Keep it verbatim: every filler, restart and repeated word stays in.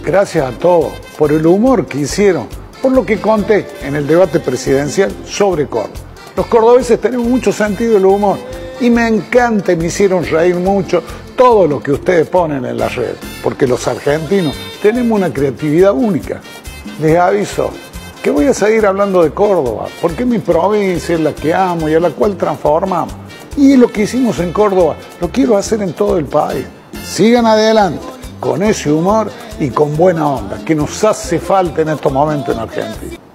Gracias a todos por el humor que hicieron, por lo que conté en el debate presidencial sobre Córdoba. Los cordobeses tenemos mucho sentido del humor y me encanta y me hicieron reír mucho todo lo que ustedes ponen en las redes, porque los argentinos tenemos una creatividad única. Les aviso que voy a seguir hablando de Córdoba, porque mi provincia es la que amo y a la cual transformamos. Y lo que hicimos en Córdoba lo quiero hacer en todo el país. Sigan adelante con ese humor y con buena onda que nos hace falta en estos momentos en Argentina.